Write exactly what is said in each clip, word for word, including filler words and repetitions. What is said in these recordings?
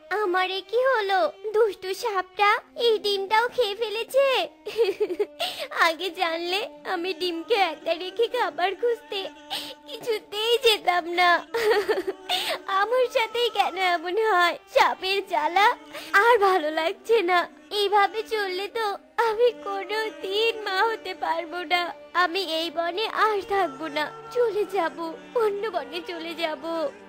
আমারে কি হলো? দুষ্টু সাপটা এই ডিমটাও খেয়ে ফেলেছে। আগে জানলে আমি ডিমকে একা রেখে খাবার খুঁজতে কিছুতেই যেতাম না। আমার সাথেই কেন এমন হয়? সাপের জ্বালা আর ভালো লাগছে না। এইভাবে চললে তো আমি কোনো দিন মা হতে পারবো না। আমি এই বনে আর থাকবো না, চলে যাব, অন্য বনে চলে যাব।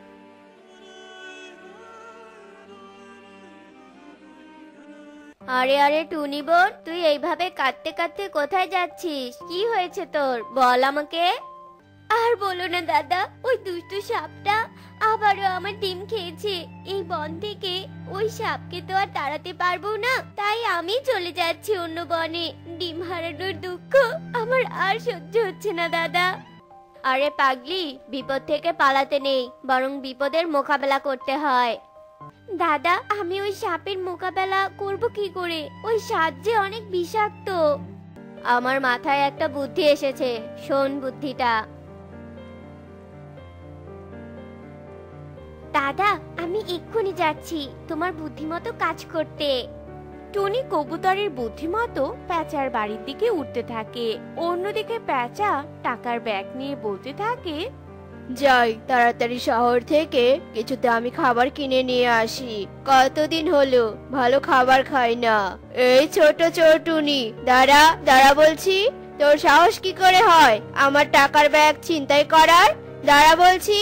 আরে আরে টুনি বোন, তুই এইভাবে কাঁদতে কাঁদতে কোথায় যাচ্ছিস? কি হয়েছে তোর, বল আমাকে। আর বলো না দাদা, ওই দুষ্টু সাপটা আবারও আমার ডিম খেয়েছে। এই বন থেকে ওই সাপকে তো আর তাড়াতে পারবো না, তাই আমি চলে যাচ্ছি অন্য বনে। ডিম হারানোর দুঃখ আমার আর সহ্য হচ্ছে না দাদা। আরে পাগলি, বিপদ থেকে পালাতে নেই, বরং বিপদের মোকাবেলা করতে হয়। দাদা, আমি ওই সাপের মোকাবেলা করব কি করে? ওই সাপ যে অনেক বিষাক্ত। আমার মাথায় একটা বুদ্ধি এসেছে, শোন বুদ্ধিটা। দাদা, আমি এক্ষুনি যাচ্ছি তোমার বুদ্ধিমতো কাজ করতে। টুনি কবুতরের বুদ্ধিমতো প্যাঁচার বাড়ির দিকে উঠতে থাকে। অন্যদিকে প্যাঁচা টাকার ব্যাগ নিয়ে বলতে থাকে, যাই তাড়াতাড়ি শহর থেকে কিছু দামি খাবার কিনে নিয়ে আসি। কতদিন হলো ভালো খাবার খাই না। এই ছোট চোর টুনি, দাঁড়া দাঁড়া বলছি। তোর সাহস কি করে হয় আমার টাকার ব্যাগ ছিনতাই করার? দাঁড়া বলছি।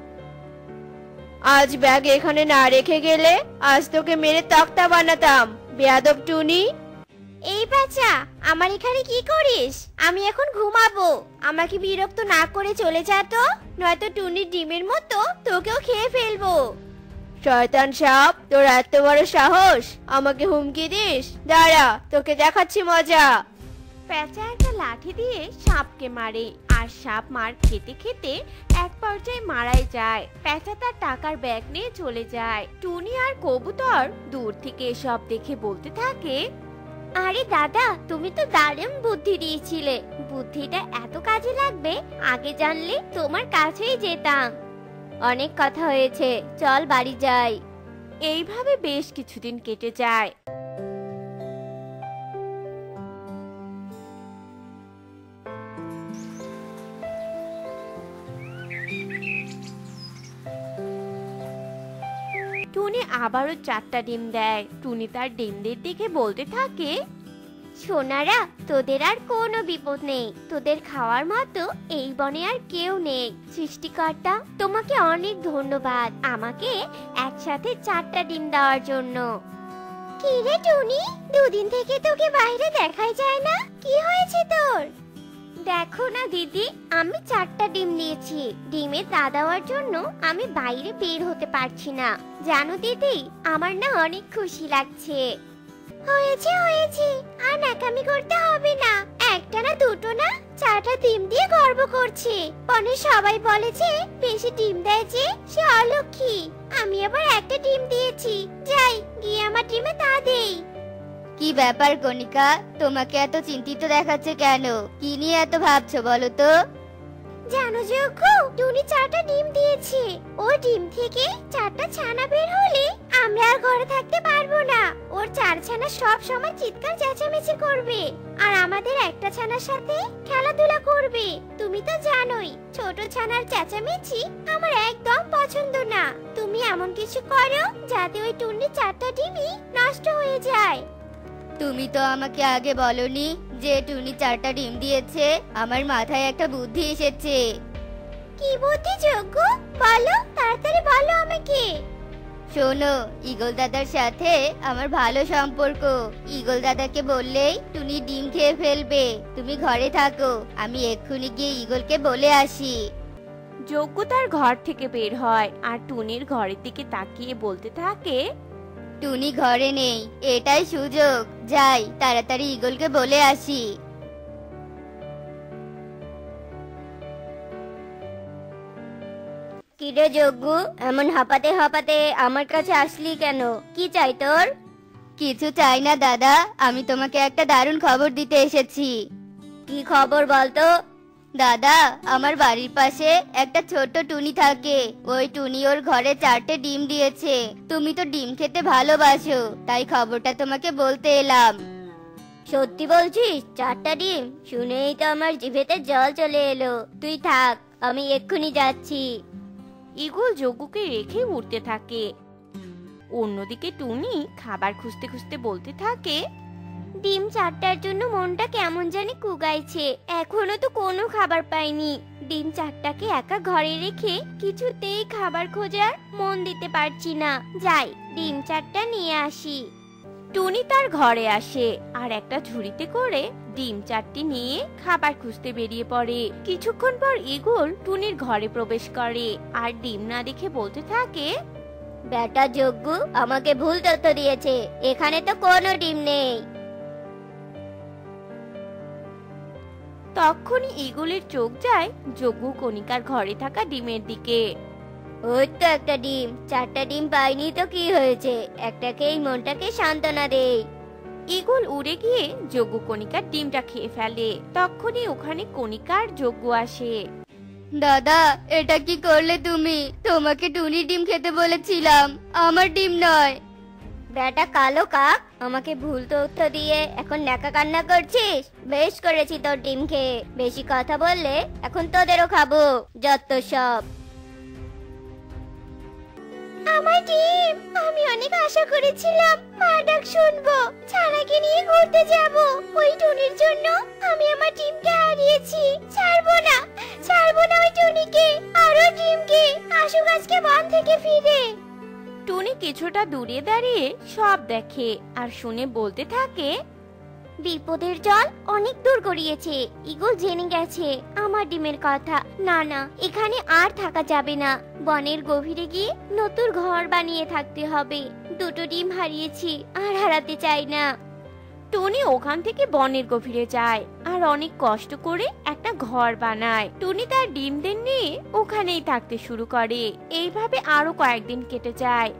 আজ ব্যাগ এখানে না রেখে গেলে আজ তোকে মেরে তক্তা বানাতাম, বেয়াদব টুনি। এই বাচ্চা, আমার এখানে কি করিস? আমি এখন ঘুমাবো, আমাকে বিরক্ত না করে চলে যা তো, নয়তো টুনির ডিমের মতো তোকেও খেয়ে ফেলবো। শয়তান সাপ, তোর এত বড় সাহস আমাকে হুমকি দিস? দাঁড়া, তোকে দেখাচ্ছি মজা। প্যাঁচা একটা লাঠি দিয়ে সাপকে মারে, আর সাপ মার খেতে খেতে এক পর্যায়ে মারাই যায়। প্যাঁচা তার টাকার ব্যাগ নিয়ে চলে যায়। টুনি আর কবুতর দূর থেকে এসব দেখে বলতে থাকে, আরে দাদা, তুমি তো দারুণ বুদ্ধি দিয়েছিলে। বুদ্ধিটা এত কাজে লাগবে, আগে জানলে তোমার কাছেই যেতাম। অনেক কথা হয়েছে, চল বাড়ি যাই। এইভাবে বেশ কিছুদিন কেটে যায়। টুনি আবারও চারটা ডিম দেয়। টুনি তার ডিমদের দিকে বলতে থাকে, সোনারা, তোদের আর কোনো বিপদ নেই। তোদের খাওয়ার মতো এই বনে আর কেউ নেই। সৃষ্টিকর্তা, তোমাকে অনেক ধন্যবাদ আমাকে একসাথে চারটা ডিম দেওয়ার জন্য। কি রে টুনি, দুদিন থেকে তোকে বাইরে দেখাই যায় না, কি হয়েছে তোর? দেখো না দিদি, আমি চারটা ডিম দিয়েছি। ডিমের তা দেওয়ার জন্য আমি বাইরে বের হতে পারছি না। জানো দিদি, আমার না অনেক খুশি লাগছে। হয়েছে হয়েছে, আর নাকামি করতে হবে না। একটা না দুটো না, চারটা ডিম দিয়ে গর্ব করছে। বনে সবাই বলেছে বেশি ডিম দেয় যে সে অলক্ষী। আমি আবার একটা ডিম দিয়েছি, যাই গিয়ে আমার ডিমে তা দেই। কি ব্যাপার কণিকা, তোমাকে এত চিন্তিত দেখাচ্ছে কেন? কি নিয়ে এত ভাবছো বলো তো? জানো যোগ্য, টুনি চারটা ডিম দিয়েছে। ও ডিম থেকে চারটা ছানা বের হলে আমরা আর ঘরে থাকতে পারবো না। ওর চার ছানা সব সময় চিৎকার চেঁচামেচি করবে, আর আমাদের একটা ছানার সাথে খেলাধুলা করবে। তুমি তো জানোই ছোট ছানার চেঁচামেচি আমার একদম পছন্দ না। তুমি এমন কিছু করো যাতে ওই টুনির চারটা ডিমই নষ্ট হয়ে যায়। তুমি তো আমাকে আগে বলনি যে টুনি চারটা ডিম দিয়েছে। আমার মাথায় একটা বুদ্ধি এসেছে। কি বুদ্ধি যোগ্য, বলো তাড়াতাড়ি বলো আমাকে। শোনো, ঈগল দাদার সাথে আমার ভালো সম্পর্ক। ঈগল দাদাকে বললেই টুনি ডিম খেয়ে ফেলবে। তুমি ঘরে থাকো, আমি এক্ষুনি গিয়ে ঈগলকে বলে আসি। যজ্ঞ তার ঘর থেকে বের হয় আর টুনির ঘরের দিকে তাকিয়ে বলতে থাকে, টুনি ঘরে নেই, এটাই সুযোগ। যাই তাড়াতাড়ি ঈগলকে বলে আসি। কিরে যজ্ঞ, এমন হাঁপাতে হাঁপাতে আমার কাছে আসলি কেন? কি চাই তোর? কিছু চাই না দাদা, আমি তোমাকে একটা দারুণ খবর দিতে এসেছি। কি খবর বলতো? দাদা, আমার বাড়ির পাশে একটা ছোট্ট টুনি থাকে। ওই টুনি ওর ঘরে চারটে ডিম দিয়েছে। তুমি তো ডিম খেতে ভালোবাসো, তাই খবরটা তোমাকে বলতে এলাম। সত্যি বলছিস? চারটা ডিম শুনেই তো আমার জিভেতে জল চলে এলো। তুই থাক, আমি এক্ষুনি যাচ্ছি। ঈগল যজ্ঞকে রেখে উঠতে থাকে। অন্যদিকে টুনি খাবার খুঁজতে খুঁজতে বলতে থাকে, ডিম চারটার জন্য মনটা কেমন জানি কুগাইছে। এখনো তো কোনো খাবার পাইনি। ডিম চারটাকে একা ঘরে রেখে কিছুতেই খাবার খোঁজার মন দিতে পারছি না। যাই, ডিম চারটা নিয়ে আসি। টুনি তার ঘরে আসে আর একটা ঝুড়িতে করে ডিম চারটি নিয়ে খাবার খুঁজতে বেরিয়ে পড়ে। কিছুক্ষণ পর ঈগল টুনির ঘরে প্রবেশ করে আর ডিম না দেখে বলতে থাকে, বেটা যজ্ঞ আমাকে ভুল তথ্য দিয়েছে। এখানে তো কোনো ডিম নেই। তখনই ঈগলের চোখ যায় যজ্ঞ কণিকার ঘরে থাকা ডিমের দিকে। ওই তো একটা ডিম। চারটা ডিম পাইনি তো কি হয়েছে, একটাকেই মনটাকে সান্ত্বনা দেই। ঈগল উড়ে গিয়ে যজ্ঞ কণিকার ডিমটা খেয়ে ফেলে। তখনই ওখানে কণিকার যজ্ঞ আসে। দাদা, এটা কি করলে তুমি? তোমাকে টুনি ডিম খেতে বলেছিলাম, আমার ডিম নয়। বেটা কালো কাক, আমাকে ভুল তথ্য দিয়ে এখন ন্যাকা কান্না করছিস? বেশ করেছি তোর ডিম খেয়ে। বেশি কথা বললে এখন তোদেরও খাবো, যত সব। আমার ডিম! আমি অনেক আশা করেছিলাম মা ডাক শুনবো, ছানাকে নিয়ে ঘুরতে যাব। ওই টুনির জন্য আমি আমার ডিমকে হারিয়েছি। ছাড়বো না, ছাড়বো না ওই টুনিকে আর ওই ডিমকে। আসুক আজকে বন থেকে ফিরে। টুনি কিছুটা দূরে দাঁড়িয়ে সব দেখে আর শুনে বলতে থাকে, বিপদের জল অনেক দূর গড়িয়েছে। ঈগল জেনে গেছে আমার ডিমের কথা। না না, এখানে আর থাকা যাবে না। বনের গভীরে গিয়ে নতুন ঘর বানিয়ে থাকতে হবে। দুটো ডিম হারিয়েছি, আর হারাতে চাই না। টুনি ওখান থেকে বনের গভীরে যায় আর অনেক কষ্ট করে একটা ঘর বানায়। টুনি তার ডিমদের নিয়ে ওখানেই থাকতে শুরু করে। এইভাবে আরো কয়েকদিন কেটে যায়।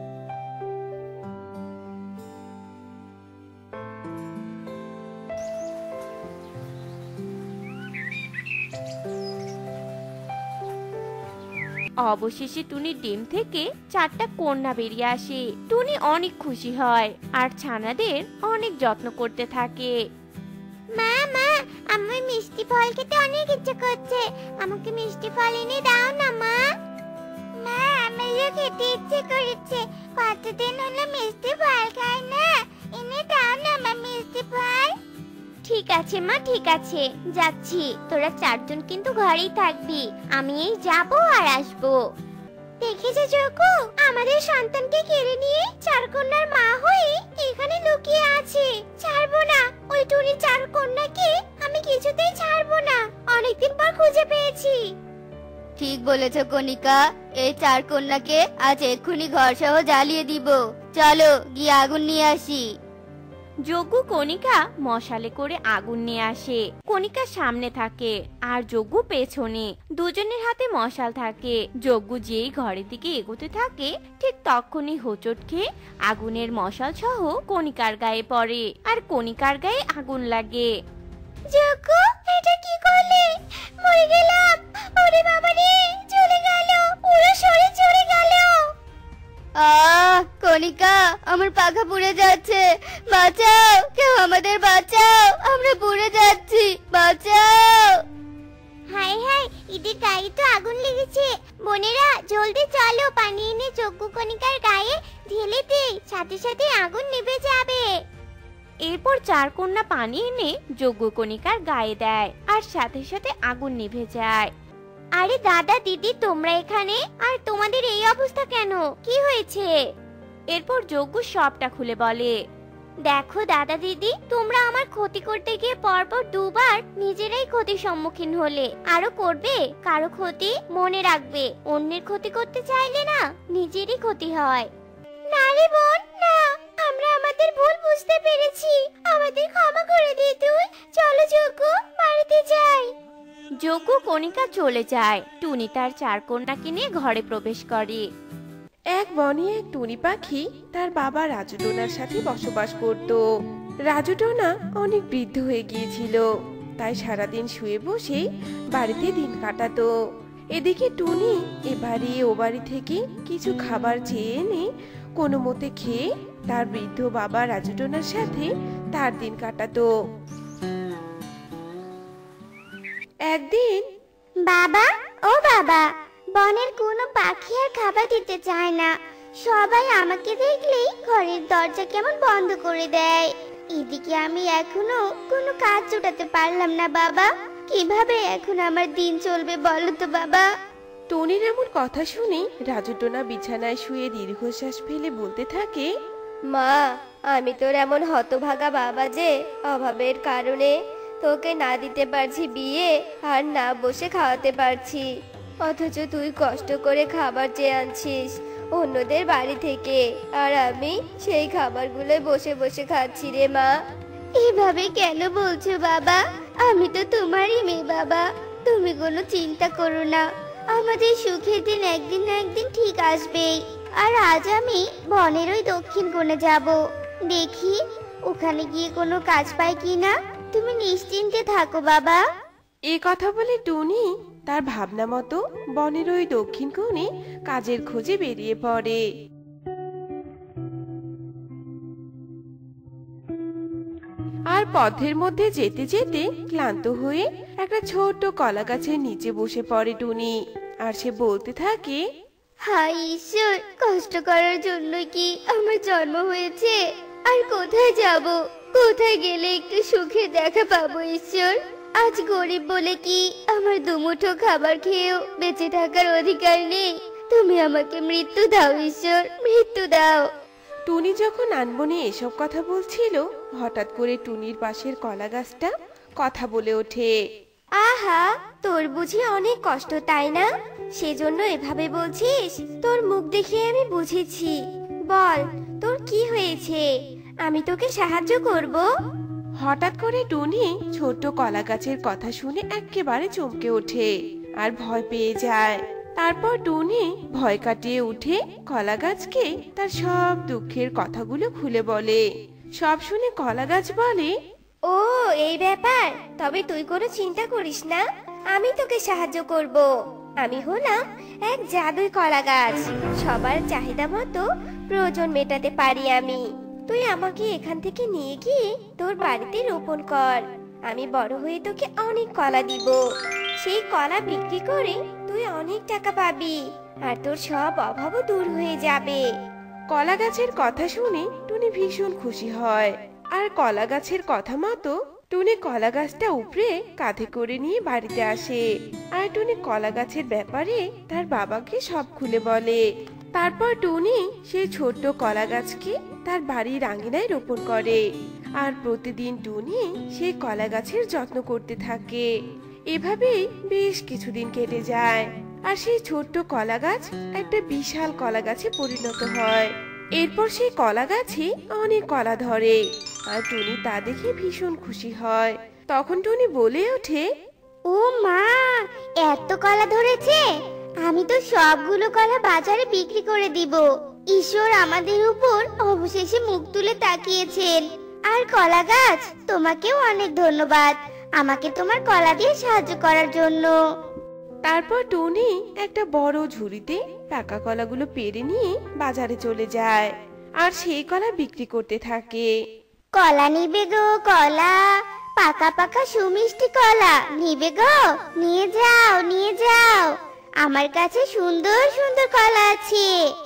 অবশেষে টুনির ডিম থেকে চারটা কন্যা বেরিয়ে আসে। টুনি অনেক খুশি হয় আর ছানাদের অনেক যত্ন করতে থাকে। মা মা, আমার মিষ্টি ফল খেতে অনেক ইচ্ছে করছে। আমাকে মিষ্টি ফল এনে দাও না মা। মা, আমারও খেতে ইচ্ছে করেছে। কতদিন হলো মিষ্টি ফল খাই না। এনে দাও না মা মিষ্টি ফল। ঠিক আছে মা, ঠিক আছে, যাচ্ছি। তোরা চারজন কিন্তু ঘরেই থাকবি। আমি এই যাবো আর আসবো। দেখেছো যোকু, আমাদের সন্তানকে কেড়ে নিয়ে চার কন্যার মা হয়ে এখানে লুকিয়ে আছে। ছাড়বো না ওই টুনি চার কন্যাকে, আমি কিছুতেই ছাড়বো না। অনেকদিন পর খুঁজে পেয়েছি। ঠিক বলেছ কণিকা, এই চার কন্যাকে আজ এক্ষুনি ঘর সহ জ্বালিয়ে দিব। চলো গিয়ে আগুন নিয়ে আসি। যজ্ঞ কণিকা মশালে করে আগুন নিয়ে আসে। কণিকা সামনে থাকে আর যজ্ঞ পেছনে। দুজনের হাতে মশাল থাকে। যজ্ঞ যেই ঘরের দিকে এগোতে থাকে ঠিক তখনই হোঁচট খেয়ে আগুনের মশাল সহ কণিকার গায়ে পড়ে আর কণিকার গায়ে আগুন লাগে। যজ্ঞ, এটা কি করলে? মরে গেলাম। ওরে বাবা রে, চলে গেল, পুরো শরীর চলে গেল। আহ কণিকা, আমার পাখা পুড়ে যাচ্ছে। বাঁচাও, কেউ আমাদের বাঁচাও, আমরা পুড়ে যাচ্ছি, বাঁচাও। হাই হাই, ঈদের গায়ে তো আগুন লেগেছে। বোনেরা জলদি চলো, পানি এনে যজ্ঞ কণিকার গায়ে ঢেলে দেই, সাথে সাথে আগুন নিভে যাবে। এরপর চার কন্যা পানি এনে যজ্ঞ কণিকার গায়ে দেয় আর সাথে সাথে আগুন নিভে যায়। আরে দাদা দিদি, তোমরা এখানে? আর তোমাদের এই অবস্থা কেন? কি হয়েছে? এরপর যজ্ঞ সবটা খুলে বলে। দেখো দাদা দিদি, তোমরা আমার ক্ষতি করতে গিয়ে পরপর দুবার নিজেরাই ক্ষতির সম্মুখীন হলে। আরো করবে? কারো ক্ষতি মনে রাখবে। অন্যের ক্ষতি করতে চাইলে না, নিজেরই ক্ষতি হয়। না রে বোন, না, আমরা আমাদের ভুল বুঝতে পেরেছি। আমাদের ক্ষমা করে দে তুই। চলো যজ্ঞ, বাড়িতে যাই। যজ্ঞ কণিকা চলে যায়। টুনি তার চার কন্যাকে নিয়ে ঘরে প্রবেশ করে। এক বনে এক টুনি পাখি তার বাবা রাজু টোনার সাথে বসবাস করত। রাজু টোনা অনেক বৃদ্ধ হয়ে গিয়েছিল। তাই সারাদিন শুয়ে বসেই বাড়িতে দিন কাটাতো। এদিকে টুনি এ বাড়ি ও বাড়ি থেকে কিছু খাবার চেয়ে এনে কোনো মতে খেয়ে তার বৃদ্ধ বাবা রাজু টোনার সাথে তার দিন কাটাতো। একদিন বাবা, ও বাবা, বনের কোনো পাখি আর খাবার দিতে চায় না। সবাই আমাকে দেখলেই ঘরের দরজা কেমন বন্ধ করে দেয়। এদিকে আমি এখনো কোনো কাজ জোটাতে পারলাম না বাবা। কিভাবে এখন আমার দিন চলবে বলো তো বাবা? টুনির এমন কথা শুনে রাজু টোনা বিছানায় শুয়ে দীর্ঘশ্বাস ফেলে বলতে থাকে, মা, আমি তোর এমন হতভাগা বাবা যে অভাবের কারণে তোকে না দিতে পারছি বিয়ে আর না বসে খাওয়াতে পারছি, অথচ তুই কষ্ট করে খাবার চেয়ে আনছিস অন্যদের বাড়ি থেকে, আর আমি সেই খাবারগুলো বসে বসে খাচ্ছি রে মা। এভাবে কেন বলছো বাবা? আমি তো তোমারই মেয়ে বাবা। তুমি কোনো চিন্তা করো না, আমাদের সুখের দিন একদিন না একদিন ঠিক আসবেই। আর আজ আমি বনের ওই দক্ষিণ কোণে যাব, দেখি ওখানে গিয়ে কোনো কাজ পাই কিনা। তুমি নিশ্চিন্তে থাকো বাবা। এ কথা বলে টুনি তার ভাবনা মতো বনের ওই দক্ষিণ কোণে কাজের খোঁজে বেরিয়ে পড়ে। আর পথের মধ্যে যেতে যেতে ক্লান্ত হয়ে একটা ছোট্ট কলা গাছের নিচে বসে পড়ে টুনি। আর সে বলতে থাকে, হায় ঈশ্বর, কষ্ট করার জন্য কি আমার জন্ম হয়েছে? আর কোথায় যাব? কোথায় গেলে একটু সুখে দেখা পাবো ঈশ্বর? আজ গরিব বলে কি আমার দুমুঠো খাবার খেয়েও বেঁচে থাকার অধিকার নেই? তুমি আমাকে মৃত্যু দাও ঈশ্বর, মৃত্যু দাও। টুনি যখন আনবনে এসব কথা বলছিল, হঠাৎ করে টুনির পাশের কলা গাছটা কথা বলে ওঠে। আহা, তোর বুঝি অনেক কষ্ট তাই না? সেজন্য এভাবে বলছিস? তোর মুখ দেখে আমি বুঝেছি। বল, তোর কি হয়েছে? আমি তোকে সাহায্য করব। হঠাৎ করে টুনি ছোট্ট কলা গাছের কথা শুনে একেবারে চমকে ওঠে আর ভয় পেয়ে যায়। তারপর টুনি ভয় কাটিয়ে উঠে কলা গাছকে তার সব দুঃখের কথাগুলো খুলে বলে। সব শুনে কলা গাছ বলে, ও এই ব্যাপার, তবে তুই কোনো চিন্তা করিস না, আমি তোকে সাহায্য করব। আমি হলাম এক জাদুই কলা গাছ, সবার চাহিদা মতো প্রয়োজন মেটাতে পারি আমি। তুই আমাকে এখান থেকে নিয়ে গিয়ে তোর বাড়িতে রোপণ কর। আমি বড় হয়ে তোকে অনেক কলা দিব। সেই কলা বিক্রি করে তুই অনেক টাকা পাবি, আর তোর সব অভাবও দূর হয়ে যাবে। কলা গাছের কথা শুনে টুনি ভীষণ খুশি হয়। আর কলা গাছের কথা মতো টুনি কলা গাছটা উপড়ে কাঁধে করে নিয়ে বাড়িতে আসে। আর টুনি কলা গাছের ব্যাপারে তার বাবাকে সব খুলে বলে। তারপর টুনি সেই ছোট্ট কলা গাছকে তার বাড়ির আঙিনায় রোপণ করে। আর প্রতিদিন টুনি সেই কলা গাছের যত্ন করতে থাকে। এভাবেই বেশ কিছুদিন কেটে যায়, আর সেই ছোট্ট কলা গাছ একটা বিশাল কলা গাছে পরিণত হয়। এরপর সেই কলা গাছে অনেক কলা ধরে, আর টুনি তা দেখে ভীষণ খুশি হয়। তখন টুনি বলে ওঠে, ও মা, এত কলা ধরেছে! আমি তো সবগুলো কলা বাজারে বিক্রি করে দিব। ঈশ্বর আমাদের উপর অবশেষে মুখ তুলে তাকিয়েছেন। আর কলা গাছ, তোমাকেও অনেক ধন্যবাদ আমাকে তোমার কলা দিয়ে সাহায্য করার জন্য। তারপর টুনি একটা বড় ঝুড়িতে পাকা কলাগুলো পেরে নিয়ে বাজারে চলে যায়, আর সেই কলা বিক্রি করতে থাকে। কলা নিবে গো কলা, পাকা পাকা সুমিষ্টি কলা নিবে গো? নিয়ে যাও, নিয়ে যাও, আমার কাছে সুন্দর সুন্দর কলা আছে।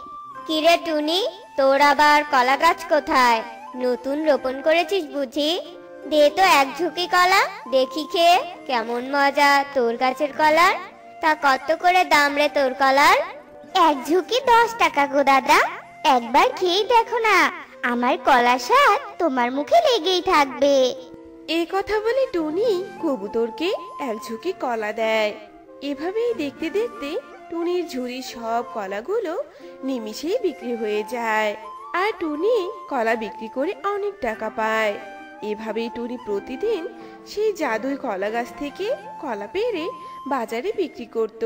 কিরে টুনি, তোর আবার কলা গাছ কোথায়? নতুন রোপণ করেছিস বুঝি? দে তো এক ঝুঁকি কলা দেখি খেয়ে, কেমন মজা তোর গাছের কলার। তা কত করে দাম রে তোর কলার? এক ঝুঁকি দশ টাকা গো দাদা। একবার খেয়েই দেখো না, আমার কলা স্বাদ তোমার মুখে লেগেই থাকবে। এই কথা বলে টুনি কবুতরকে এক ঝুঁকি কলা দেয়। এভাবেই দেখতে দেখতে টুনির ঝুড়ির সব কলাগুলো নিমিষেই বিক্রি হয়ে যায়, আর টুনি কলা বিক্রি করে অনেক টাকা পায়। এভাবেই টুনি প্রতিদিন সেই জাদুই কলা গাছ থেকে কলা পেড়ে বাজারে বিক্রি করত।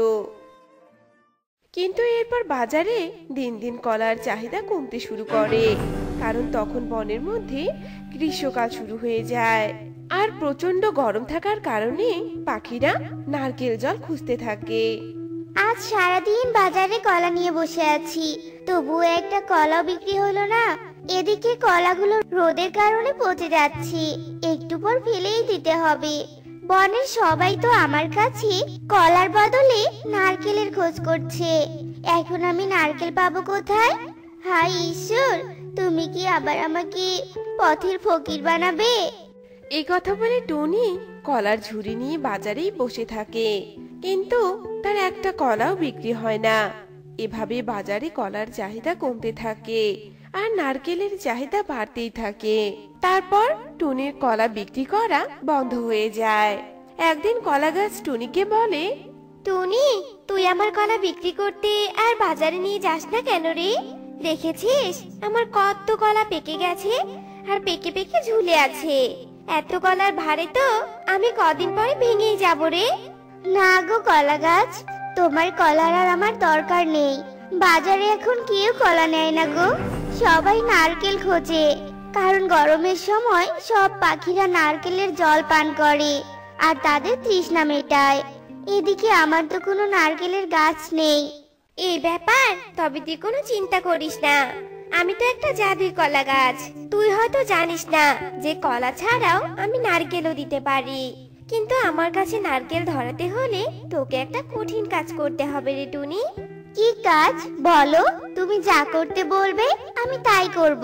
কিন্তু এরপর বাজারে দিন দিন কলার চাহিদা কমতে শুরু করে, কারণ তখন বনের মধ্যে গ্রীষ্মকাল শুরু হয়ে যায়। আর প্রচন্ড গরম থাকার কারণে পাখিরা নারকেল জল খুঁজতে থাকে। আজ সারাদিন বাজারে কলা নিয়ে বসে আছি, তবুও একটা কলাও বিক্রি হলো না। এদিকে কলাগুলো রোদের কারণে পচে যাচ্ছে, একটু পর ফেলেই দিতে হবে। বনের সবাই তো আমার কাছে কলার বদলে নারকেলের খোঁজ করছে, এখন আমি নারকেল পাবো কোথায়? হায় ঈশ্বর, তুমি কি আবার আমাকে পথের ফকির বানাবে? এই কথা বলে টুনি কলার ঝুড়ি নিয়ে বাজারেই বসে থাকে, কিন্তু তার একটা কলাও বিক্রি হয় না। এভাবে বাজারে কলার চাহিদা কমতে থাকে আর নারকেলের চাহিদা বাড়তেই থাকে। তারপর টুনির কলা বিক্রি করা বন্ধ হয়ে যায়। একদিন কলা গাছ টুনিকে বলে, টুনি, তুই আমার কলা বিক্রি করতে আর বাজারে নিয়ে যাস না কেন রে? দেখেছিস আমার কত কলা পেকে গেছে আর পেকে পেকে ঝুলে আছে। এত কলার ভারে তো আমি কদিন পরে ভেঙেই যাব রে। না গো কলা গাছ, তোমার কলার আর আমার দরকার নেই। বাজারে এখন কেউ কলা নেয় না গো, সবাই নারকেল খোঁজে, কারণ গরমের সময় সব পাখিরা নারকেলের জল পান করে আর তাদের তৃষ্ণা মেটায়। এদিকে আমার তো কোনো নারকেলের গাছ নেই। এই ব্যাপার, তবে তুই কোনো চিন্তা করিস না, আমি তো একটা জাদুই কলা গাছ। তুই হয়তো জানিস না যে কলা ছাড়াও আমি নারকেলও দিতে পারি, কিন্তু আমার কাছে নারকেল ধরাতে হলে তোকে একটা কঠিন কাজ করতে হবে রে টুনি। কি কাজ বলো? তুমি যা করতে বলবে আমি তাই করব।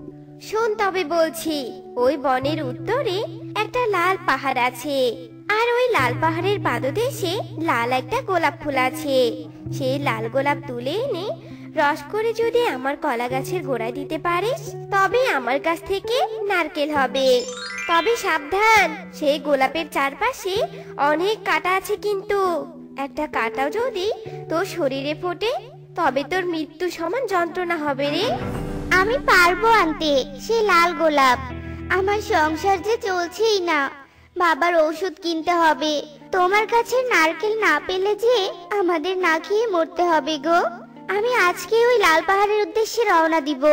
শোন তবে বলছি, ওই বনের উত্তরে একটা লাল পাহাড় আছে, আর ওই লাল পাহাড়ের পাদদেশে লাল একটা গোলাপ ফুল আছে। সেই লাল গোলাপ তুলে এনে রস করে যদি আমার কলা গাছের গোড়ায় দিতে পারিস, তবে আমার কাছ থেকে নারকেল হবে। তবে সাবধান, সেই গোলাপের চারপাশে অনেক কাঁটা আছে, কিন্তু একটা কাঁটাও যদি তোর শরীরে ফোটে তবে তোর মৃত্যু সমান যন্ত্রণা হবে রে। আমি পারবো আনতে সে লাল গোলাপ, আমার সংসার যে চলছেই না, বাবার ওষুধ কিনতে হবে। তোমার কাছে নারকেল না পেলে যে আমাদের না খেয়ে মরতে হবে গো। আমি আজকে ওই লাল পাহাড়ের উদ্দেশ্যে রওনা দিব।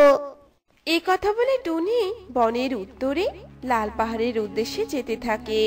এই কথা বলে টুনি বনের উত্তরে লাল পাহাড়ের উদ্দেশ্যে যেতে থাকে।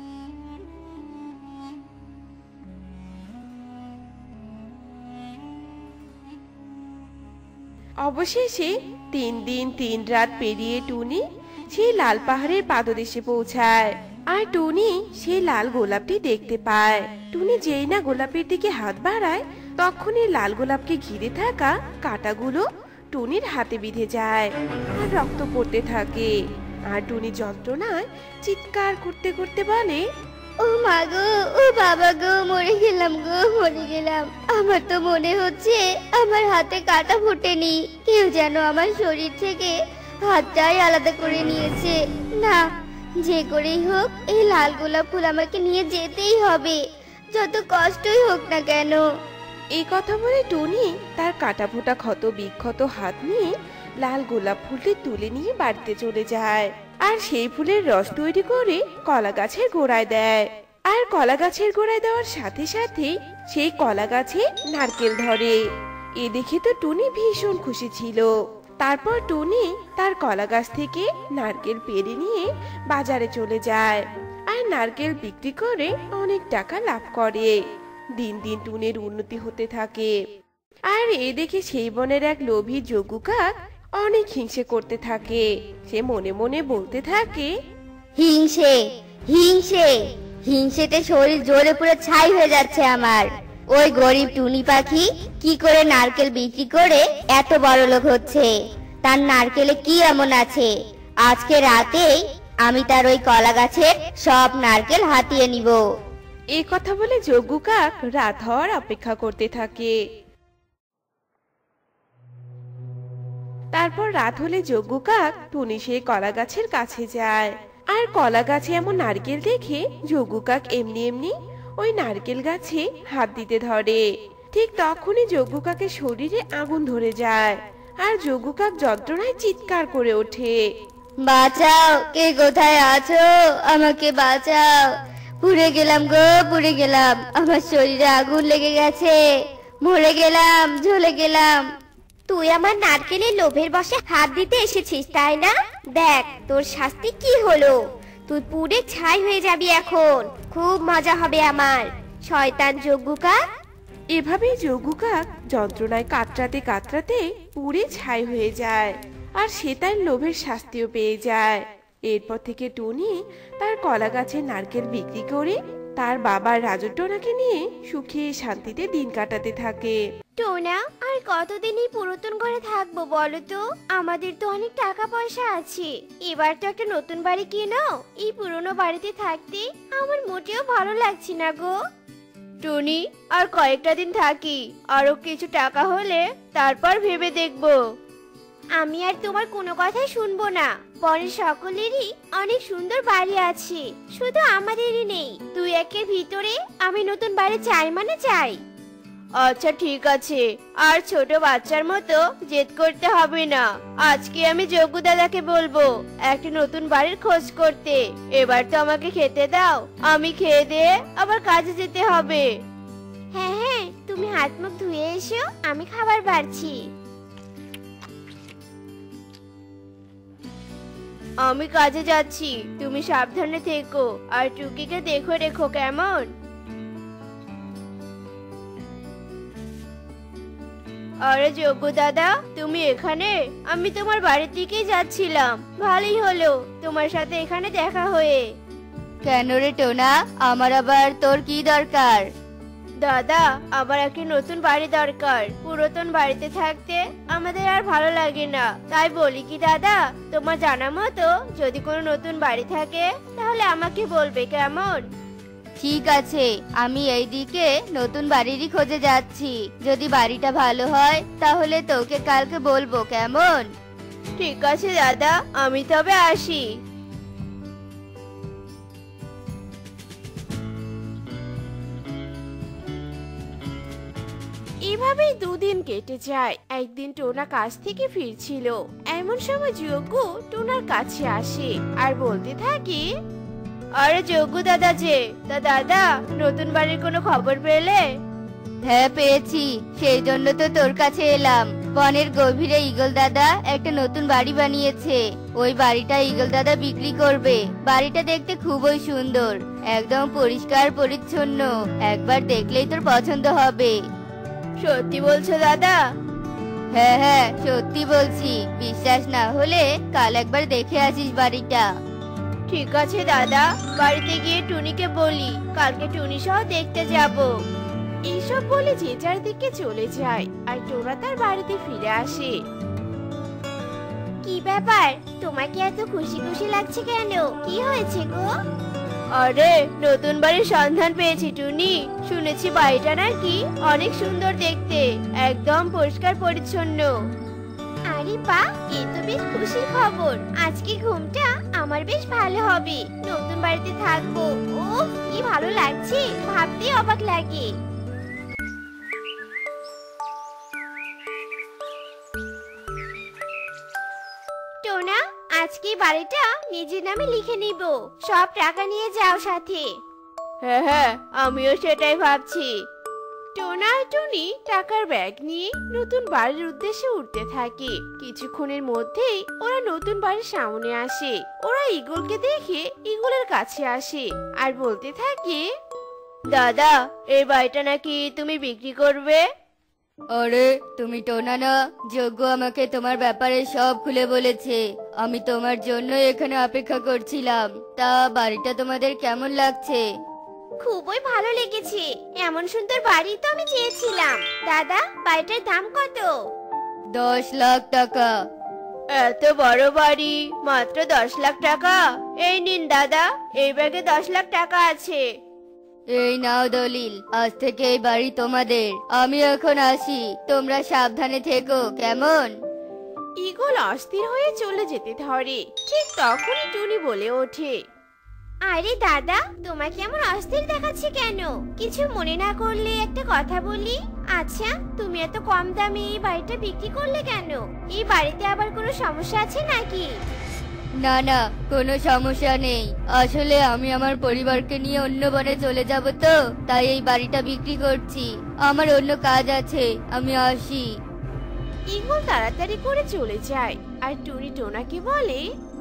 অবশেষে তিন দিন তিন রাত পেরিয়ে টুনি সেই লাল পাহাড়ের পাদদেশে পৌঁছায়। আর টুনি সেই লাল গোলাপটি দেখতে পায়। টুনি যেই না গোলাপের দিকে হাত বাড়ায়, তখনই লাল গোলাপকে ঘিরে থাকা কাঁটাগুলো টুনির হাতে বিঁধে যায় আর রক্ত পড়তে থাকে। আর টুনি যন্ত্রণায় চিৎকার করতে করতে বলে, ও মা গো, ও বাবা গো, মরে গেলাম গো, মরে গেলাম। আমার তো মনে হচ্ছে আমার হাতে কাটা ফোটেনি, কেউ যেন আমার শরীর থেকে হাতটাই আলাদা করে নিয়েছে। না, যে করেই হোক এই লাল গোলাপ ফুল আমাকে নিয়ে যেতেই হবে, যত কষ্টই হোক না কেন। এই কথা বলে টুনি তার কাটা ফোটা ক্ষত বিক্ষত হাত নিয়ে লাল গোলাপ ফুলটি তুলে নিয়ে বাড়িতে চলে যায়। আর সেই ফুলের রস তৈরি করে কলা গাছের গোড়ায় দেয়। আর কলা গাছের গোড়ায় দেওয়ার সাথে সাথে সেই কলা গাছে নারকেল ধরে। এ দেখে তো টুনি ভীষণ খুশি ছিল। তারপর টুনি তার কলা গাছ থেকে নারকেল পেড়ে নিয়ে বাজারে চলে যায় আর নারকেল বিক্রি করে অনেক টাকা লাভ করে। দিন দিন টুনির উন্নতি হতে থাকে। আর এ দেখে সেই বনের এক লোভী যোগু কাক অনেক হিংসে করতে থাকে। সে মনে মনে বলতে থাকে, হিংসে হিংসে হিংসেতে শরীর জ্বলে পুরো ছাই হয়ে যাচ্ছে আমার। ওই গরিব টুনি পাখি কি করে নারকেল বিক্রি করে এত বড় লোক হচ্ছে? তার নারকেলে কি এমন আছে? আজকে রাতেই আমি তার ওই কলা গাছের সব নারকেল হাতিয়ে নিব। এই কথা বলে যোগু কাক রাত হওয়ার অপেক্ষা করতে থাকে। তারপর রাত হলে যোগু কাক টুনি সেই কলা গাছের কাছে যায়। আর কলা গাছে এমন নারকেল দেখে যোগু কাক এমনি এমনি ওই নারকেল গাছে হাত দিতে ধরে। ঠিক তখনই যোগু কাকের শরীরে আগুন ধরে যায় আর যোগু কাক যন্ত্রণায় চিৎকার করে ওঠে, বাঁচাও, কে কোথায় আছো? আমাকে বাঁচাও, পুড়ে গেলাম গো, পুড়ে গেলাম, আমার শরীরে আগুন লেগে গেছে, মরে গেলাম, জ্বলে গেলাম। তুই আমার নারকেলের লোভের বশে হাত দিতে এসেছিস তাই না? দেখ তোর শাস্তি কি হলো। তুই পুড়ে ছাই হয়ে যাবি এখন। খুব মজা হবে আমার, শয়তান যজ্ঞু কাক। এভাবেই যজ্ঞু কাক যন্ত্রণায় কাতরাতে কাতরাতে পুড়ে ছাই হয়ে যায়, আর সে তার লোভের শাস্তিও পেয়ে যায়। এরপর থেকে টুনি তার কলা গাছের নারকেল বিক্রি করে তার বাবার রাজু টোনাকে নিয়ে সুখে শান্তিতে দিন কাটাতে থাকে। টোনা, আর কতদিনই পুরাতন ঘরে থাকবো বলো তো? আমাদের তো অনেক টাকা পয়সা আছে, এবার তো একটা নতুন বাড়ি কিনো। এই পুরনো বাড়িতে থাকতে আমার মোটেও ভালো লাগছে না গো। টুনি, আর কয়েকটা দিন থাকি, আরো কিছু টাকা হলে তারপর ভেবে দেখবো। আমি আর তোমার কোনো কথাই শুনবো না। বনের সকলেরই অনেক সুন্দর বাড়ি আছে, শুধু আমাদেরই নেই। দুই একের ভিতরে আমি নতুন বাড়ি চাই মানে চাই। আচ্ছা ঠিক আছে, আর ছোট বাচ্চার মতো জেদ করতে হবে না। আজকে আমি যজ্ঞ দাদাকে বলবো একটা নতুন বাড়ির খোঁজ করতে। এবার তো আমাকে খেতে দাও, আমি খেয়ে দিয়ে আবার কাজে যেতে হবে। হ্যাঁ হ্যাঁ, তুমি হাত মুখ ধুয়ে এসো, আমি খাবার বাড়ছি। আমি কাজে যাচ্ছি, তুমি সাবধানে থেকো, আর টুকিকে দেখো রেখো কেমন। আরে যজ্ঞ দাদা, তুমি এখানে? আমি তোমার বাড়ির দিকেই যাচ্ছিলাম। ভালোই হলো তোমার সাথে এখানে দেখা হয়ে। কেন রে টোনা, আমার আবার তোর কি দরকার? দাদা, আমার একটা নতুন বাড়ি দরকার। পুরাতন বাড়িতে থাকতে আমাদের আর ভালো লাগে না, তাই বলি কি দাদা, তোমার জানা মতো যদি কোনো নতুন বাড়ি থাকে তাহলে আমাকে বলবে কেমন। ঠিক আছে, আমি এইদিকে নতুন বাড়িরই খোঁজে যাচ্ছি। যদি বাড়িটা ভালো হয় তাহলে তোকে কালকে বলবো কেমন। ঠিক আছে দাদা, আমি তবে আসি। এভাবেই দুদিন কেটে যায়। একদিন টোনা কাজ থেকে ফিরছিল, এমন সময় যজ্ঞ টোনার কাছে আসে আর বলতে থাকে, আরে যজ্ঞ দাদা যে, তা দাদা নতুন বাড়ির কোনো খবর পেলে? হ্যাঁ পেয়েছি, সেই জন্য তো তোর কাছে এলাম। বনের গভীরে ঈগল দাদা একটা নতুন বাড়ি বানিয়েছে। ওই বাড়িটা ঈগল দাদা বিক্রি করবে। বাড়িটা দেখতে খুবই সুন্দর, একদম পরিষ্কার পরিচ্ছন্ন। একবার দেখলেই তোর পছন্দ হবে। সত্যি বলছো দাদা? হ্যাঁ হ্যাঁ সত্যি বলছি, বিশ্বাস না হলে কাল একবার দেখে আসিস বাড়িটা। ঠিক আছে দাদা, বাড়িতে গিয়ে টুনিকে বলি কালকে টুনি সহ দেখতে যাব। এইসব বলে যে যার দিকে চলে যায়, আর টোনা তার বাড়িতে ফিরে আসে। কি ব্যাপার, তোমাকে এত খুশি খুশি লাগছে কেন? কি হয়েছে গো? আরে নতুন বাড়ির সন্ধান পেয়েছি টুনি। শুনেছি বাড়িটা নাকি অনেক সুন্দর দেখতে, একদম পরিষ্কার পরিচ্ছন্ন। আরে বাহ, এ তো বেশ খুশির খবর। আজকে ঘুমটা আমার বেশ ভালো হবে, নতুন বাড়িতে থাকবো। ও কি ভালো লাগছে, ভাবতে অবাক লাগে। টোনা, আজকে বাড়িটা নিজের নামে লিখে নিব। সব টাকা নিয়ে যাও সাথে। হ্যাঁ হ্যাঁ, আমিও সেটাই ভাবছি। টোনা আর টুনি টাকার ব্যাগ নিয়ে নতুন বাড়ির উদ্দেশ্যে উঠতে থাকে। কিছুক্ষণের মধ্যেই ওরা নতুন বাড়ির সামনে আসে। ওরা ঈগলকে দেখে ঈগলের কাছে আসে আর বলতে থাকে, দাদা, এই বাড়িটা নাকি তুমি বিক্রি করবে? আরে তুমি টোনা না? যজ্ঞ আমাকে তোমার ব্যাপারে সব খুলে বলেছে। আমি তোমার জন্য এখানে অপেক্ষা করছিলাম। তা বাড়িটা তোমাদের কেমন লাগছে? খুবই ভালো লেগেছে, এমন সুন্দর বাড়ি তো আমি চেয়েছিলাম। দাদা, বাড়িটার দাম কত? দশ লাখ টাকা। এত বড় বাড়ি মাত্র দশ লাখ টাকা? এই নিন দাদা, এই ব্যাগে দশ লাখ টাকা আছে। এই নাও দলিল, আজ থেকে এই বাড়ি তোমাদের। আমি এখন আসি, তোমরা সাবধানে থেকো কেমন। ঈগল অস্থির হয়ে চলে যেতে ধরে। ঠিক তখনই টুনি বলে ওঠে, আরে দাদা, তোমাকে এমন অস্থির দেখাচ্ছে কেন? কিছু মনে না করলে একটা কথা বলি। আচ্ছা, তুমি এত কম দামে এই বাড়িটা বিক্রি করলে কেন? এই বাড়িতে আবার কোনো সমস্যা আছে নাকি? না না, কোনো সমস্যা নেই। আসলে আমি আমার পরিবারকে নিয়ে অন্য বনে চলে যাব, তো তাই এই বাড়িটা বিক্রি করছি। আমার অন্য কাজ আছে, আমি আসি। ঈগল তাড়াতাড়ি করে চলে যায় আর টুনি টোনাকে বলে,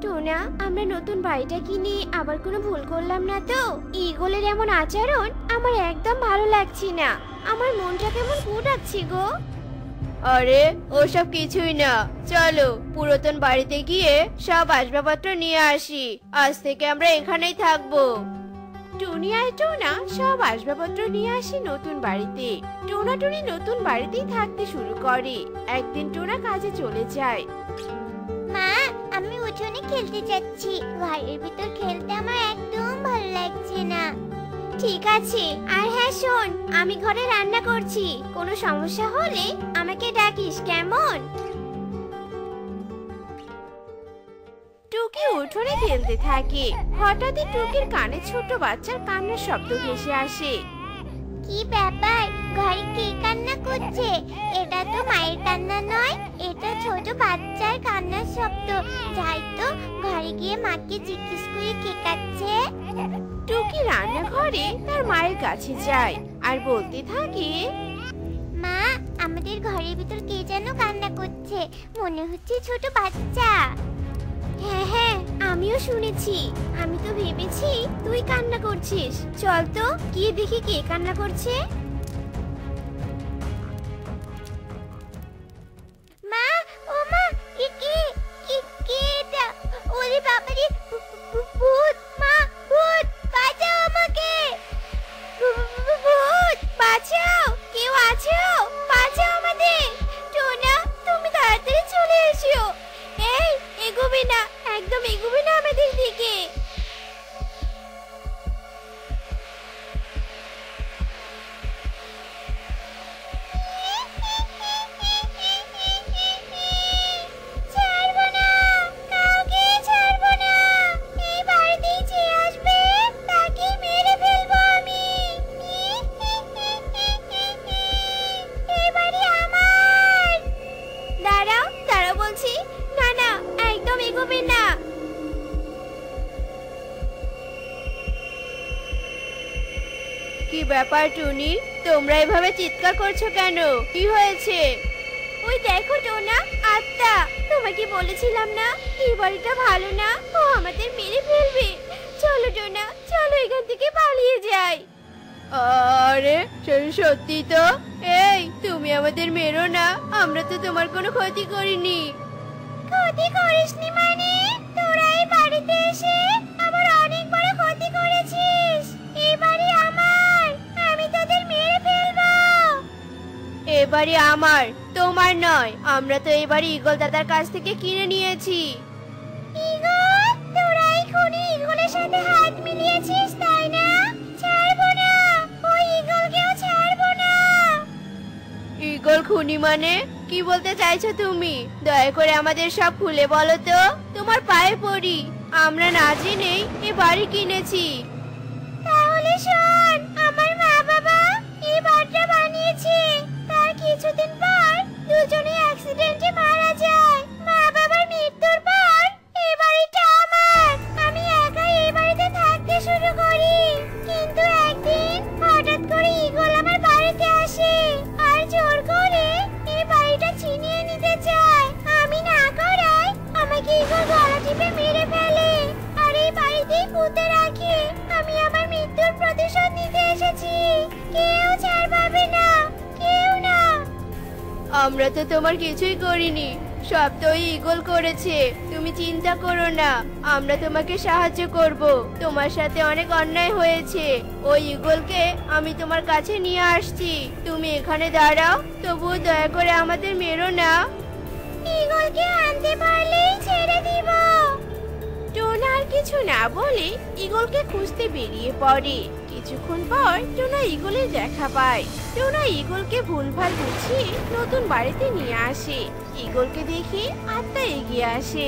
টোনা, আমরা নতুন বাড়িটা কিনে আবার কোনো ভুল করলাম না তো? ইগলের এমন আচরণ আমার একদম ভালো লাগছে না। আমার মনটা কেমন কুটাচ্ছে গো। আরে ওসব কিছুই না, চলো পুরাতন বাড়িতে গিয়ে সব আসবাবপত্র নিয়ে আসি। আজ থেকে আমরা এখানেই থাকবো। টুনি আর টোনা সব আসবাবপত্র নিয়ে আসে নতুন বাড়িতে। টোনা টুনি নতুন বাড়িতেই থাকতে শুরু করে। একদিন টোনা কাজে চলে যায়। মা, আমি উঠোনে খেলতে যাচ্ছি। ঘরের ভিতর খেলতে আমার একদম ভালো লাগছে না। ঠিক আছে, আর হ্যাঁ শোন, আমি ঘরে রান্না করছি। কোনো সমস্যা হলে আমাকে ডাকিস, কেমন? টুকি উঠোনে খেলতে থাকে। হঠাৎই টুকির কানে ছোট বাচ্চার কান্নার শব্দ ভেসে আসে। কি ব্যাপার, ঘরে কে কান্না করছে? এটা তো মায়ের কান্না নয়, এটা ছোট বাচ্চার কান্নার শব্দ। যাই তো ঘরে গিয়ে মাকে জিজ্ঞেস করে কে কাঁদছে। টুকি রান্নাঘরে তার মায়ের কাছে যায় আর বলতে থাকে, মা, আমাদের ঘরের ভিতর কে যেন কান্না করছে, মনে হচ্ছে ছোট বাচ্চা। হ্যাঁ হ্যাঁ, আমিও শুনেছি। আমি তো ভেবেছি তুই কান্না করছিস। চল তো গিয়ে দেখি কে কান্না করছে। মা, ও মা, এ কে? কে কে এটা? ওরে বাবারে, ভূত! মা, ভূত! বাঁচাও আমাকে! ভূত! বাঁচাও, কেউ আছো? বাঁচাও আমাদের। টোনা, তুমি তাড়াতাড়ি চলে এসো। এই, এগোবে না, একদম এগোবে না আমাদের দিকে। ছাড়বো না, কাউকে ছাড়বো না। এই বাড়িতেই যে আসবে তাকে মেরে ফেলবো আমি। এই বাড়ি আমার। দাঁড়াও, দাঁড়াও বলছি। না না, একদম এগোবে না। কি ব্যাপার টুনি, তোমরা এভাবে চিৎকার করছো কেন? কি হয়েছে? ওই দেখো টোনা, আত্মা। তোমাকে বলেছিলাম না এই বাড়িটা ভালো না, ও আমাদের মেরে ফেলবে। চলো টোনা, চলো এখান থেকে পালিয়ে যাই। আরে সত্যি তো? এই, তুমি আমাদের মেরো না, আমরা তো তোমার কোনো ক্ষতি করিনি। ক্ষতি করিসনি মানে? তোরা এই বাড়িতে এসে আমার অনেক বড় ক্ষতি করেছিস। এই বাড়ি আমার, আমি তোদের মেরে ফেলবো। এ বাড়ি আমার, তোমার নয়। আমরা তো এই বাড়ি ঈগল দাদার কাছ থেকে কিনে নিয়েছি। ঈগল? তোরা এই খুনি ঈগলের সাথে হাত মিলিয়েছিস, তাই না? ছাড়বো না, ওই ঈগলকেও ছাড়বো না। ঈগল খুনি মানে? কি বলতে চাইছো তুমি? দয়া করে আমাদের সব খুলে বলো তো। তোমার পায়ে পড়ি, আমরা না জেনেই এ বাড়ি কিনেছি। তাহলে শোন, আমার মা বাবা এই বাড়িটা বানিয়েছে। তার কিছুদিন পর দুজনে অ্যাক্সিডেন্টে মারা যায়। মা বাবার মৃত্যুর পর এই বাড়িটা আমার। আমি একাই এই বাড়িতে থাকতে শুরু করি। কিন্তু একদিন হঠাৎ করে ঈগল আমার বাড়িতে আসে আর জোর করে এই বাড়িটা ছিনিয়ে নিতে চায়। আমি না করায় আমাকে ঈগল গলা টিপে মেরে ফেলে আর এই বাড়িতেই পুঁতে রাখে। আমি আমার মৃত্যুর প্রতিশোধ নিতে এসেছি। কেউ ছাড় পাবে না, কেউ না। আমরা তো তোমার কিছুই করিনি, সব তো ওই ঈগল করেছে। তুমি চিন্তা করো না, আমরা তোমাকে সাহায্য করব। তোমার সাথে অনেক অন্যায় হয়েছে। ওই ঈগলকে আমি তোমার কাছে নিয়ে আসছি। তুমি এখানে দাঁড়াও, তবুও দয়া করে আমাদের মেরো না। ঈগলকে আনতে পারলেই ছেড়ে দিব। টোনা আর কিছু না বলে ঈগলকে খুঁজতে বেরিয়ে পড়ে। কিছুক্ষণ পর টোনা ঈগলের দেখা পায়। টোনা ঈগলকে ভুলভাল বুঝিয়ে নতুন বাড়িতে নিয়ে আসে। ঈগলকে দেখে আত্মা এগিয়ে আসে।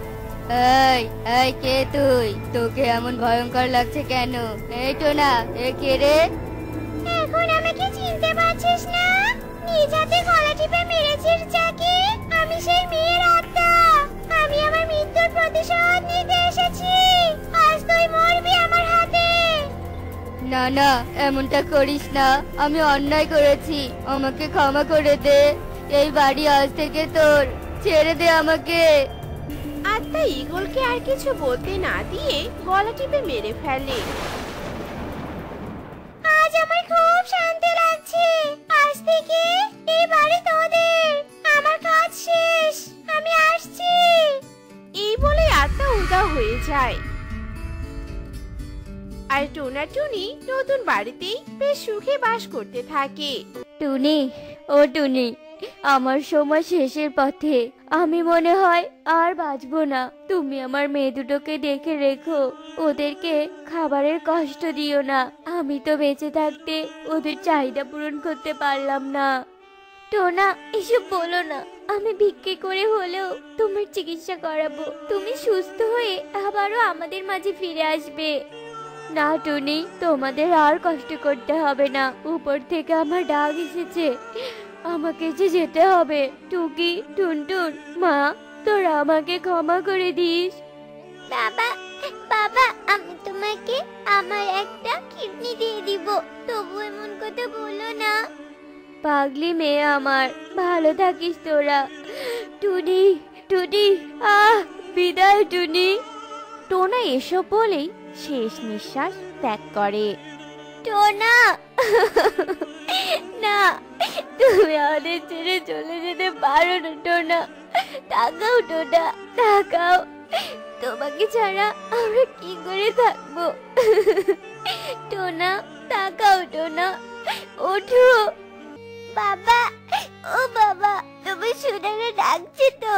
এই এই কে তুই? তোকে এমন ভয়ঙ্কর লাগছে কেন? এই টোনা, এ কে রে? এখন আমাকে চিনতে পারছিস না? নিজ হাতে গলা টিপে মেরেছিস যাকে, আমি সেই মেয়ের আত্মা। আমি আমার মৃত্যুর প্রতিশোধ নিতে এসেছি। আজ তুই মরবি আমার হাতে। না না, এমনটা করিস না। আমি অন্যায় করেছি, আমাকে ক্ষমা করে দে। এই বাড়ি আজ থেকে তোর, ছেড়ে দে আমাকে। আত্মা ঈগলকে আর কিছু বলতে না দিয়ে গলা টিপে মেরে ফেলে। আজ আমার খুব শান্তি লাগছে। আজ থেকে এই বাড়ি তোদের। আমার কাজ শেষ, আমি আসছি। এই বলে আত্মা উদা হয়ে যায়। আর টোনা টুনি নতুন বাড়িতেই বেশ সুখে বাস করতে থাকে। টুনি, ও টুনি, আমার সময় শেষের পথে। আমি মনে হয় আর বাঁচবো না। তুমি আমার মেয়ে দুটোকে দেখে রেখো, ওদেরকে খাবারের কষ্ট দিও না। আমি তো বেঁচে থাকতে ওদের চাহিদা পূরণ করতে পারলাম না। টোনা, এসব বলো না। আমি ভিক্ষে করে হলেও তোমার চিকিৎসা করাবো। তুমি সুস্থ হয়ে আবারও আমাদের মাঝে ফিরে আসবে। না টুনি, তোমাদের আর কষ্ট করতে হবে না। উপর থেকে আমার ডাক এসেছে, আমাকে যে যেতে হবে। টুকি, টুনটুন, মা, তোরা আমাকে ক্ষমা করে দিস। বাবা, বাবা, আমি তোমাকে আমার একটা কিডনি দিয়ে দিব। তবু এমন কথা বলো না। পাগলি মেয়ে আমার, ভালো থাকিস তোরা। টুনি, টুনি, আহ, বিদায় টুনি। টোনা এসব বলেই শেষ নিঃশ্বাস ত্যাগ করে। টোনা, না, তুমি আমাদের ছেড়ে চলে যেতে পারো না টোনা। তাকাও টোনা, তাকাও। তোমাকে ছাড়া আমরা কি করে থাকবো? টোনা, তাকাও টোনা, ওঠো। বাবা, ও বাবা, তোমার সোনারা ডাকছে তো।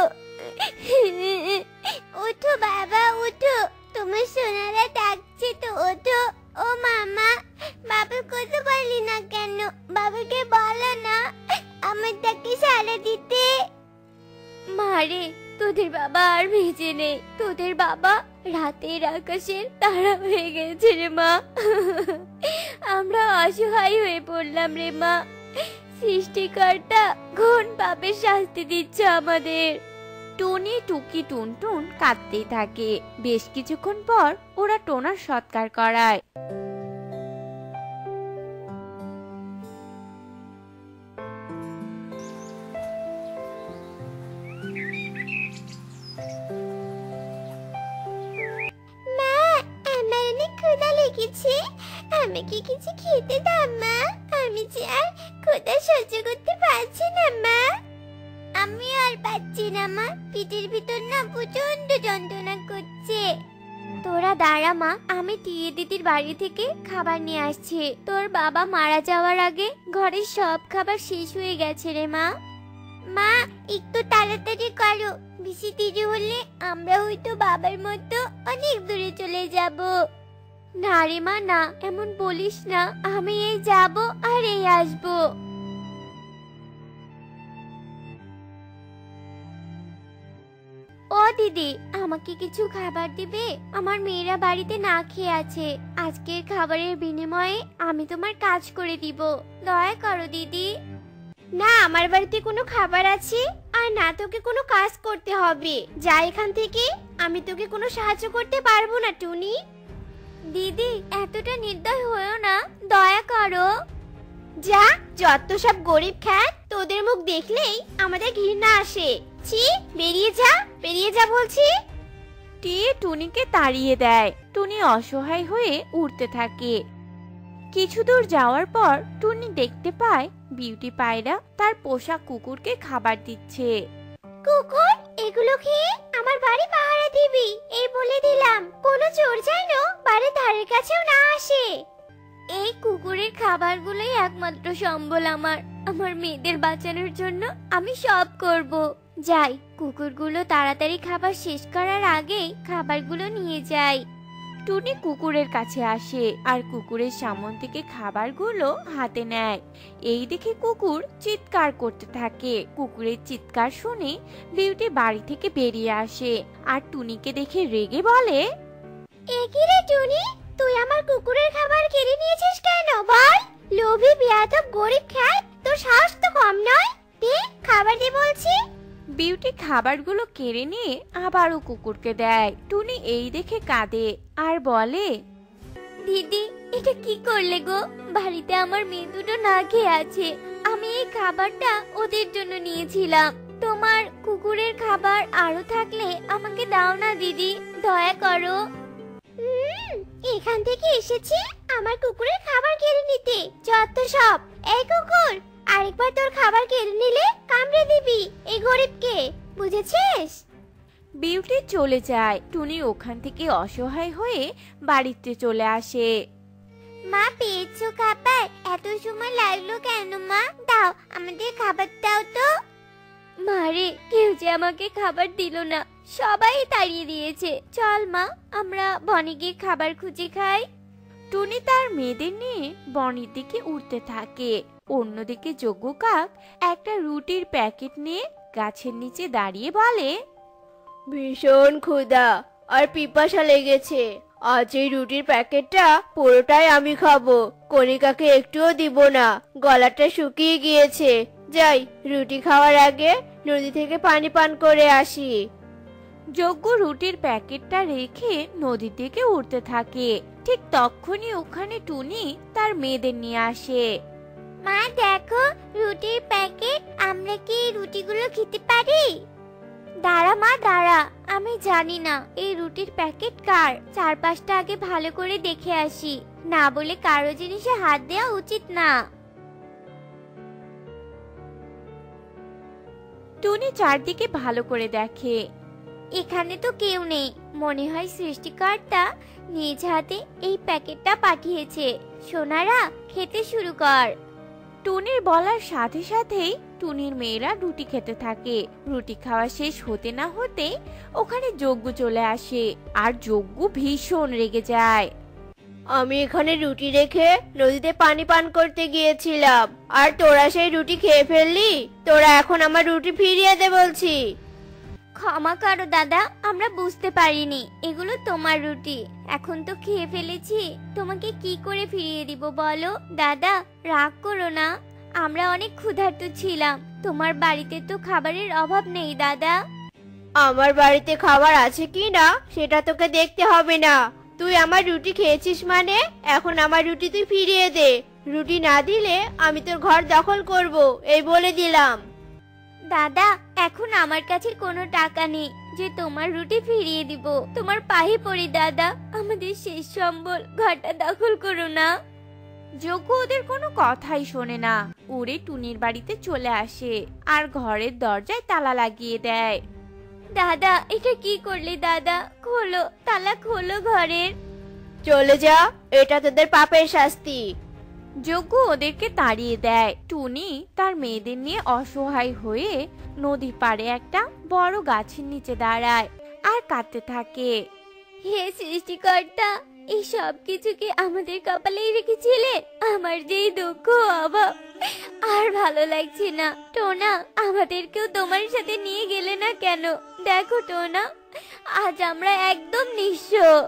ওঠো বাবা, ওঠো। তোমার সোনারা ডাকছে তো, ওঠো। ও মামা, বাবা কথা বললি না কেন? বাবাকে বলো না আমার তাকে সারা দিতে। মারে, তোদের বাবা আর বেঁচে নেই। তোদের বাবা রাতের আকাশের তারা হয়ে গেছে রে মা। আমরা অসহায় হয়ে পড়লাম রে মা। সৃষ্টিকর্তা কোন পাপের শাস্তি দিচ্ছে আমাদের? টুনি, টুকি, টুনটুন কাঁদতেই থাকে। বেশ কিছুক্ষণ পর ওরা টোনার সৎকার করায়। মা, আমার অনেক ক্ষুধা লেগেছে। আমাকে কিছু খেতে দাও মা। আমি যে আর ক্ষুধা সহ্য করতে পারছি না মা। আমি আর পাচ্ছি না মা। পেটের ভিতর না প্রচন্ড যন্ত্রণা করছে। তোরা দাঁড়া মা, আমি টিয়ে দিদির বাড়ি থেকে খাবার নিয়ে আসছি। তোর বাবা মারা যাওয়ার আগে ঘরের সব খাবার শেষ হয়ে গেছে রে মা। মা, একটু তাড়াতাড়ি করো। বেশি দেরি হলে আমরা হয়তো বাবার মতো অনেক দূরে চলে যাব। না রে মা, না, এমন বলিস না। আমি এই যাব আর এই আসবো। ও দিদি, আমাকে কিছু খাবার দিবে? আমার মেয়েরা বাড়িতে না খেয়ে আছে। আজকের খাবারের বিনিময়ে আমি তোমার কাজ করে দিব। দয়া করো দিদি। না, আমার বাড়িতে কোনো খাবার আছে আর না তোকে কোনো কাজ করতে হবে। যা এখান থেকে। আমি তোকে কোনো সাহায্য করতে পারবো না টুনি। দিদি, এতটা নির্দয় হয়েও না, দয়া করো। যা, যত সব গরিব খ্যাত, তোদের মুখ দেখলেই আমাদের ঘৃণা আসে। ছি, বেরিয়ে যা, বেরিয়ে যা বলছি। টিয়ে টুনিকে তাড়িয়ে দেয়। টুনি অসহায় হয়ে উড়তে থাকে। কিছু দূর যাওয়ার পর টুনি দেখতে পায় বিউটি পায়রা তার পোষা কুকুরকে খাবার দিচ্ছে। কুকুর, এগুলো খেয়ে আমার বাড়ি পাহারা দিবি, এই বলে দিলাম। কোনো চোর যেন বাড়ির ধারের কাছেও না আসে। এই কুকুরের খাবারগুলোই একমাত্র সম্বল আমার। আমার মেয়েদের বাঁচানোর জন্য আমি সব করব। যাই, কুকুরগুলো তাড়াতাড়ি খাবার শেষ করার আগেই খাবারগুলো নিয়ে যাই। টুনি কুকুরের কাছে আসে আর কুকুরের সামন থেকে খাবারগুলো হাতে নেয়। এই দেখে কুকুর চিৎকার করতে থাকে। কুকুরের চিৎকার শুনে বিউটি বাড়ি থেকে বেরিয়ে আসে আর টুনিকে দেখে রেগে বলে, এ কি রে টুনি, তুই আমার কুকুরের খাবার কেড়ে নিয়েছিস কেন বল? লোভী বেয়াদব গরিব খ্যাত, তোর সাহস তো কম নয়। দে, খাবার দে বলছি। বিউটি খাবারগুলো কেড়ে নিয়ে আবারও কুকুরকে দেয়। টুনি এই দেখে কাঁদে আর বলে, দিদি, এটা কি করলে গো? বাড়িতে আমার মেয়ে দুটো না খেয়ে আছে। আমি এই খাবারটা ওদের জন্য নিয়েছিলাম। তোমার কুকুরের খাবার আরো থাকলে আমাকে দাও না দিদি, দয়া করো। এখান থেকে এসেছি আমার কুকুরের খাবার কেড়ে নিতে, যত সব। এই কুকুর, আরেকবার তোর খাবার কেড়ে নিলে কামড়ে দিবি এই গরিবকে, বুঝেছিস? বিউটি চলে যায়। টুনি ওখান থেকে অসহায় হয়ে বাড়িতে চলে আসে। মা পেয়েছো খাবার? এত সময় লাগলো কেন মা? দাও, আমাদের খাবার দাও তো। মারে, কেউ যে আমাকে খাবার দিল না, সবাই তাড়িয়ে দিয়েছে। চল মা, আমরা বনে গিয়ে খাবার খুঁজে খাই। টুনি তার মেয়েদের নিয়ে বনের দিকে উঠতে থাকে। অন্যদিকে যজ্ঞ কাক একটা রুটির প্যাকেট নিয়ে গাছের নিচে দাঁড়িয়ে বলে, ভীষণ ক্ষুধা আর পিপাসা লেগেছে। আজ এই রুটির প্যাকেটটা পুরোটাই আমি খাবো, কণিকাকে একটুও দিব না, গলাটা শুকিয়ে গিয়েছে। যাই, রুটি খাওয়ার আগে নদী থেকে পানি পান করে আসি। যজ্ঞ রুটির প্যাকেটটা রেখে নদীর দিকে উঠতে থাকে। ঠিক তখনই ওখানে টুনি তার মেয়েদের নিয়ে আসে। মা দেখো, রুটির প্যাকেট। আমরা কি এই রুটিগুলো খেতে পারি? দাঁড়া মা দাঁড়া, আমি জানি না এই রুটির প্যাকেট কার। চারপাশটা আগে ভালো করে দেখে আসি, না বলে কারো জিনিসে হাত দেওয়া উচিত না। টুনি চারদিকে ভালো করে দেখে। এখানে তো কেউ নেই, মনে হয় সৃষ্টিকর্তা নিজ হাতে এই প্যাকেটটা পাঠিয়েছে। সোনারা, খেতে শুরু কর। টুনির বলার সাথে সাথেই টুনির মেয়েরা রুটি খেতে থাকে। রুটি খাওয়া শেষ হতে না হতে ওখানে যজ্ঞ চলে আসে, আর যজ্ঞ ভীষণ রেগে যায়। আমি এখানে রুটি রেখে নদীতে পানি পান করতে গিয়েছিলাম, আর তোরা সেই রুটি খেয়ে ফেললি। তোরা এখন আমার রুটি ফিরিয়ে দে বলছি। ক্ষমা করো দাদা, আমরা বুঝতে পারিনি এগুলো তোমার রুটি। এখন তো খেয়ে ফেলেছি, তোমাকে কি করে ফিরিয়ে দিব বলো? দাদা, রাগ করো না, আমরা অনেক ক্ষুধার্ত ছিলাম। তোমার বাড়িতে তো খাবারের অভাব নেই দাদা। আমার বাড়িতে খাবার আছে কি না সেটা তোকে দেখতে হবে না। তুই আমার রুটি খেয়েছিস মানে এখন আমার রুটি তুই ফিরিয়ে দে। রুটি না দিলে আমি তোর ঘর দখল করব, এই বলে দিলাম। দাদা, এখন আমার কাছে কোনো টাকা নেই যে তোমার রুটি ফিরিয়ে দিব। তোমার পায়ে পড়ি দাদা, আমাদের শেষ সম্বল ঘরটা দখল করো না। যজ্ঞ ওদের কোনো কথাই শোনে না, উড়ে টুনির বাড়িতে চলে আসে আর ঘরের দরজায় তালা লাগিয়ে দেয়। দাদা, এটা কি করলে দাদা? খোলো, তালা খোলো ঘরের। চলে যা, এটা তোদের পাপের শাস্তি। যজ্ঞ ওদেরকে তাড়িয়ে দেয়। টুনি তার মেয়েদের নিয়ে অসহায় হয়ে নদীর পাড়ে একটা বড় গাছের নিচে দাঁড়ায় আর কাঁদতে থাকে। হে সৃষ্টিকর্তা, এই সব কিছু কি আমাদের কপালেই রেখেছিলে? আমার যে এই দুঃখ অভাব আর ভালো লাগছে না। টোনা, আমাদেরকেও তোমার সাথে নিয়ে গেলে না কেন? দেখো টোনা, আজ আমরা একদম নিঃস্ব।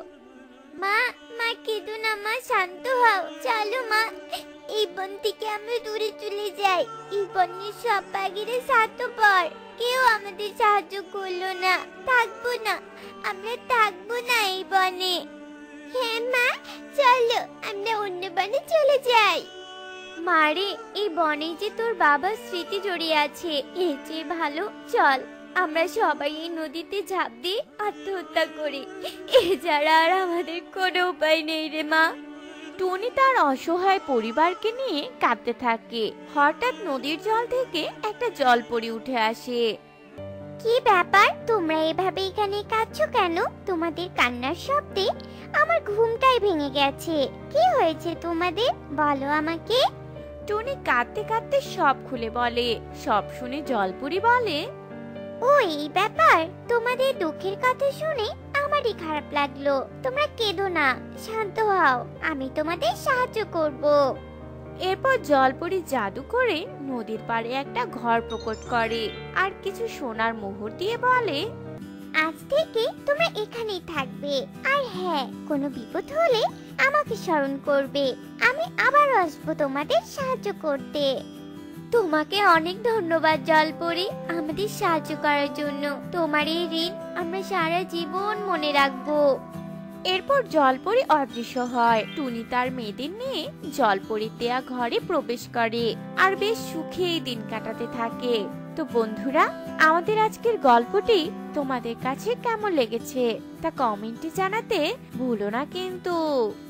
মা, মা কেঁদো না মা, শান্ত হও। চলো মা, এই বন থেকে আমরা দূরে চলে যাই। এই বনের সব বাঘেরা স্বার্থপর, কেউ আমাদের সাহায্য করলো না। থাকবো না, আমরা থাকবো না এই বনে। হ্যাঁ মা, চলো আমরা অন্য বনে চলে যাই। মারে, এই বনে যে তোর বাবার স্মৃতি জড়িয়ে আছে, এর চেয়ে ভালো চল আমরা সবাই এই নদীতে ঝাঁপ দিয়ে আত্মহত্যা করি। এ ছাড়া আর আমাদের কোনো উপায় নেই রে মা। টুনি তার অসহায় পরিবারকে নিয়ে কাঁদতে থাকে। হঠাৎ নদীর জল থেকে একটা জলপরি উঠে আসে। কি ব্যাপার, তোমরা এভাবে এখানে কাঁদছো কেন? তোমাদের কান্নার শব্দে আমার ঘুমটাই ভেঙে গেছে। কি হয়েছে তোমাদের, বলো আমাকে। টুনি কাঁদতে কাঁদতে সব খুলে বলে। সব শুনে জলপরি বলে, ও এই ব্যাপার, তোমাদের দুঃখের কথা শুনে আমারই খারাপ লাগলো। তোমরা কেঁদো না, শান্ত হও, আমি তোমাদের সাহায্য করব। এরপর জলপরি জাদু করে নদীর পাড়ে একটা ঘর প্রকট করে আর কিছু সোনার মোহর দিয়ে বলে, আজ থেকে তোমরা এখানেই থাকবে। আর হ্যাঁ, কোনো বিপদ হলে আমাকে স্মরণ করবে, আমি আবার আসবো তোমাদের সাহায্য করতে। তোমাকে অনেক ধন্যবাদ জলপরি, আমাদের সাহায্য করার জন্য। তোমার এই ঋণ আমরা সারা জীবন মনে রাখবো। এরপর জলপরি অদৃশ্য হয়। টুনি তার মেয়েদের নিয়ে জলপরির দেয়া ঘরে প্রবেশ করে আর বেশ সুখেই দিন কাটাতে থাকে। তো বন্ধুরা, আমাদের আজকের গল্পটি তোমাদের কাছে কেমন লেগেছে তা কমেন্টে জানাতে ভুলো না কিন্তু।